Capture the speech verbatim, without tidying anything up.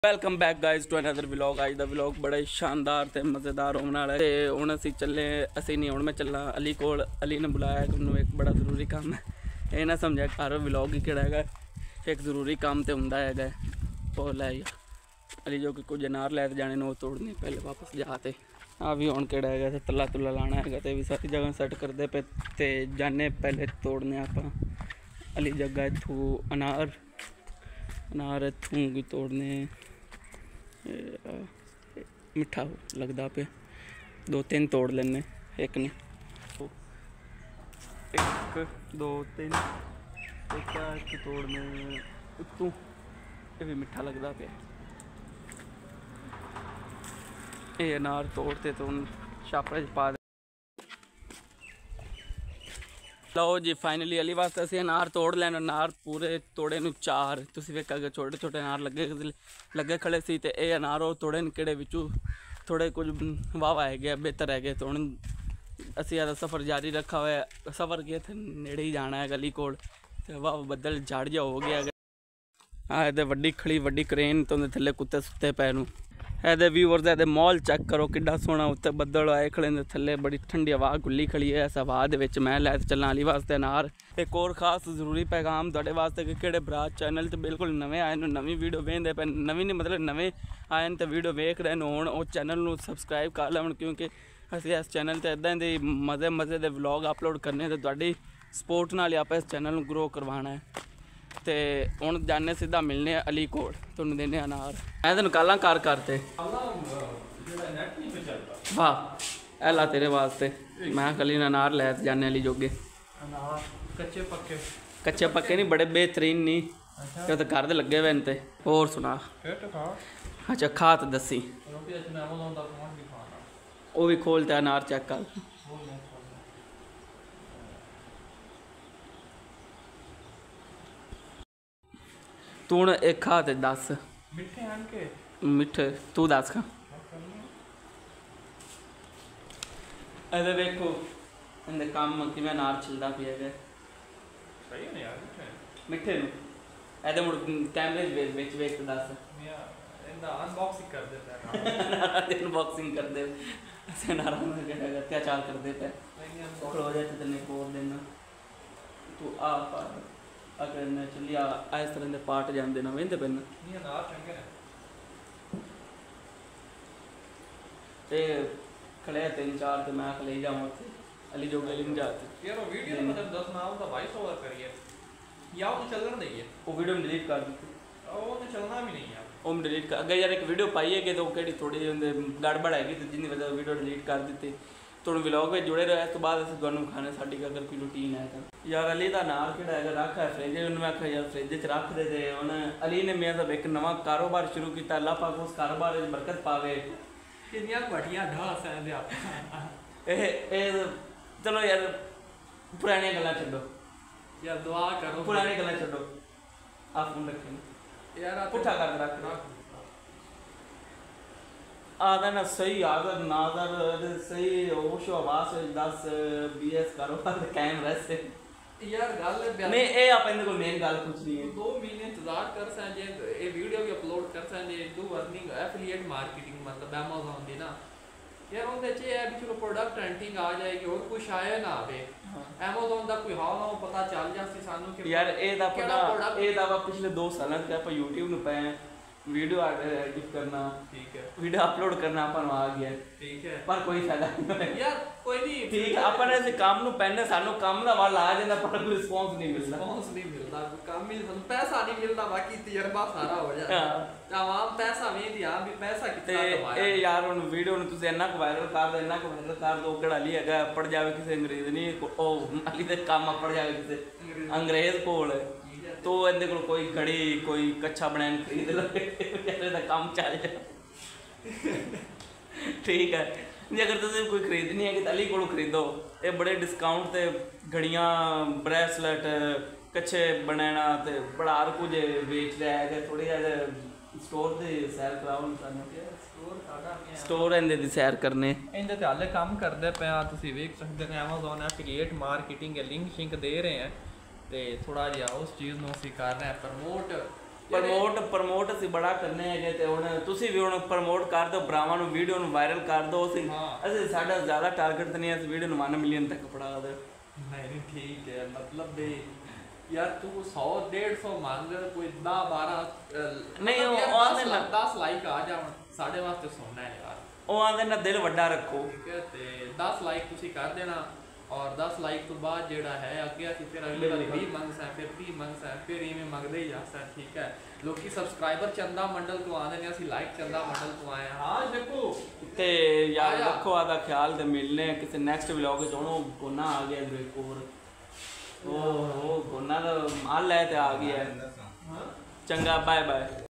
Welcome back guys to another vlog. अज का vlog बड़ा ही शानदार ते मज़ेदार होने वाला है। हुण असीं चले असीं नहीं हुण मैं चलना अली कोल। अली ने बुलाया कि उन्होंने एक बड़ा जरूरी काम है। ये ना समझा घर व्लॉग ही किहड़ा है, एक जरूरी काम तो हुंदा है। वो लै अली जो कि कुछ अनार लै जाने ने वो तोड़ने पहले वापस जाते आ भी हुण किहड़ा है तला तुला लाना है तो भी सारी जगह सैट करते पे ते जाने पहले तोड़ने आपां। अली जगह इत्थों अनार अनार इत्थों भी तोड़ने मिठा लगता पे दो तीन तोड़ लेने एक ने एक दो तीन एक एक तोड़ने उत्तों ये भी मिठा लगता पे। ये अनार तोड़ते तो छापड़े च पा लो जी। फाइनली अली वास्ते असीं अनार तोड़ लैन। अनार पूरे तोड़े नूं चार तुसीं वेखा कि छोटे छोटे अनार लगे लगे खड़े सी ते ये अनार वो तोड़े किहड़े विचों थोड़े कुछ वाह वाह है बेहतर है। तो हुण असीं आदा सफ़र जारी रखा हुआ है। सफ़र के इत्थे नेड़े ही जाना है गली कोल ते वाह बदल झाड़ जा हो गया। हाँ ये वड्डी खड़ी वड्डी क्रेन तो थल्ले कुत्ते सुत्ते पे नूं। ए व्यूअर्स ए मॉल चेक करो किड्डा सोहना उत्ते बदल आए खड़े ने थल्ले बड़ी ठंडी हवा खुली खड़ी है। इस हवा दे विच मैं लै चलना अली वास्ते अनार। एक और खास जरूरी पैगाम तुहाडे वास्ते कि किहड़े भरा चैनल ते बिल्कुल नवे आए न नवीं वीडियो वेखदे पे नवीं नहीं मतलब नवे आए न ते वीडियो वेख रहे न हुण उस चैनल नूं सबसक्राइब कर लैण क्योंकि असीं इस चैनल ते इदां दे मज़े मज़े दे व्लॉग अपलोड करने ते तुहाडी सपोर्ट नाल आपां इस चैनल नूं ग्रो करवाना है। तो हुण जाने सीधा मिलने अली कोल तुहानूं देने अनार। मैं तेन गालां कर करते वाह ऐला तेरे वास्ते मैं कली अनार लै जाने अली जोगे। कच्चे पक्के कच्चे पक्के नहीं बड़े बेहतरीन नहीं तो तो घर दे लगे हुए न। ते होर सुना अच्छा खा तो दसी वो भी खोलते अनार चेक कर। तू हूँ एक खा तो दस मिठे हैं के मिठे तू दस खा। अरे देखो इंदे काम कि मैं अनार छिलदा पिया गया सही है यार मिठे मिठे नु ऐदे मुड़ कैमरे विच विच विच दस इंदा अनबॉक्सिंग कर देता है अनबॉक्सिंग कर दे ऐसे अनार में क्या अत्याचार कर देता है खड़ो जाए तो तेने कोर देना तू आ पर अगर मैं चली आ इस तरह के पार्ट जाते ना वेंदे पे नहीं अनार चंगे ने ते खड़े तीन चार तो मैं खले जाऊँ उत्थे अली जो गली में जाते यार वो वीडियो मतलब दस नाम का वॉइस ओवर करिए या वो चलना नहीं है वो वीडियो में डिलीट कर दी वो तो चलना भी नहीं है वो में डिलीट कर अगर यार एक वीडियो पाई है कि तो कड़ी थोड़ी गड़बड़ हैगी तो जिन्नी वजह वीडियो डिलीट कर दी तो व्लॉग में जुड़े रहे। इस तो बाद अस तुहानूं खाने साडी अगर कोई रूटीन है तो यार अली का अनार किहड़ा है रख है फ्रिज उन्होंने आखिया यार फ्रिज च रख दे। हुण अली ने मेरा एक नवा कारोबार शुरू किया अल्लाह पाक उस कारोबार में बरकत पावे। कितनियां घटिया ढास हैं दे आप ए ए चलो यार पुरानी गल्लां छड्डो यार दुआ करो पुरानी गल्लां छड्डो आप फोन रखें यार पुठा कर रख आदर ना सही आदर नादर सही ओशो आवास दस बी एस कारोबार कायम रहे यार गल नहीं ए आप इनके को मेन गल पूछनी है दो महीने इंतजार कर सा जे ए वीडियो भी अपलोड कर सा जे डू अर्निंग एफिलिएट मार्केटिंग मतलब Amazon दी ना यार उनदे च है भी चलो प्रोडक्ट हंटिंग आ जाएगी और कुछ आए ना आवे Amazon दा कोई हाल ना पता चल जासी सानू कि यार ए दा पता ए दा पिछले दो साल से आप YouTube नु पे वीडियो एडिट करना ठीक है वीडियो अपलोड करना अपन आ गया ठीक है पर कोई फायदा नहीं यार कोई नहीं ठीक है अपन ऐसे काम नु पहने सानू काम दा वाल आ जांदा पर कोई रिस्पांस नहीं मिलदा रिस्पांस नहीं मिलदा काम मिल ਸਾਨੂੰ पैसा नहीं मिलदा बाकी तजर्बा सारा हो जाता है आवाम पैसा वेंदी आ भी पैसा कितना कमाया ए यार उन वीडियो नु तुसी इन्ना को वायरल कर दे इन्ना को वायरल कर दो केड़ा ली हैगा पड़ जावे किसी अंग्रेज नहीं ओ अली दे काम पड़ जावे किसी अंग्रेज कोल तो इनके को कोई घड़ी कोई कच्छा बनैन खरीद लो काम चल जाए ठीक है जे अगर तुम कोई खरीदनी है कि अली को खरीदो ये बड़े डिस्काउंट से घड़ियाँ ब्रेसलेट कच्छे बनाना तो बड़ा हर कुछ बेच रहा है। थोड़ी स्टोर से सैर कराओ स्टोर इन्हें दी सैर करने इनके ते हाले काम करते पे तुसीं वेख सकते हैं Amazon एफिलिएट मार्केटिंग के लिंक शिंक दे रहे हैं तो थोड़ा जहा उस चीज़ में असीं कर रहे हैं प्रमोट ਪ੍ਰਮੋਟ ਪ੍ਰਮੋਟ ਅਸੀਂ ਬੜਾ ਕਰਨੇ ਹੈਗੇ ਤੇ ਹੁਣ ਤੁਸੀਂ ਵੀ ਹੁਣ ਪ੍ਰਮੋਟ ਕਰ ਦਿਓ ਭਰਾਵਾਂ ਨੂੰ, ਵੀਡੀਓ ਨੂੰ ਵਾਇਰਲ ਕਰ ਦਿਓ। ਅਸੀਂ ਅਸੀਂ ਸਾਡਾ ਜ਼ਿਆਦਾ ਟਾਰਗੇਟ ਨਹੀਂ ਹੈ, ਇਸ ਵੀਡੀਓ ਨੂੰ ਵਨ ਮਿਲੀਅਨ ਤੱਕ ਪੜਾ ਦਿਓ। नहीं नहीं ठीक है, मतलब बे यार तू सौ डेढ़ सौ मांग कोई दस बारह नहीं, मतलब यार वो दस आंदे ला- ना- दस लाइक आ जावन साढ़े वास्ते सोना है यार। ਉਹ ਆਂਦੇ ਨਾ ਦਿਲ ਵੱਡਾ ਰੱਖੋ। ठीक है ते दस लाइक तुसी कर देना और दस लाइक तो बाद जेड़ा है अगे ਅਸੀਂ फिर अगली बारी बीस मंग सा फिर तीस मंग सा फिर इवें मंगदे ही जासा। ठीक है, लोकी सब्सक्राइबर चंदा मंडल तो आंदे ने, ਅਸੀਂ लाइक चंदा मंडल तो आए हां देखो। ਤੇ ਯਾਰ ਆਇਆ। ਰੱਖੋ ਆਦਾ ਖਿਆਲ ਤੇ ਮਿਲਨੇ ਆ ਕਿਸੇ ਨੈਕਸਟ ਵਲੌਗ ਚ। ਹੁਣ ਉਹ ਗੋਨਾ ਆ ਗਿਆ ਇਧਰ ਇੱਕ ਹੋਰ, ਉਹ ਉਹ ਗੋਨਾ ਦਾ ਮਾਲ ਲੈ ਤੇ ਆ ਗਿਆ। हां ਚੰਗਾ, ਬਾਏ ਬਾਏ।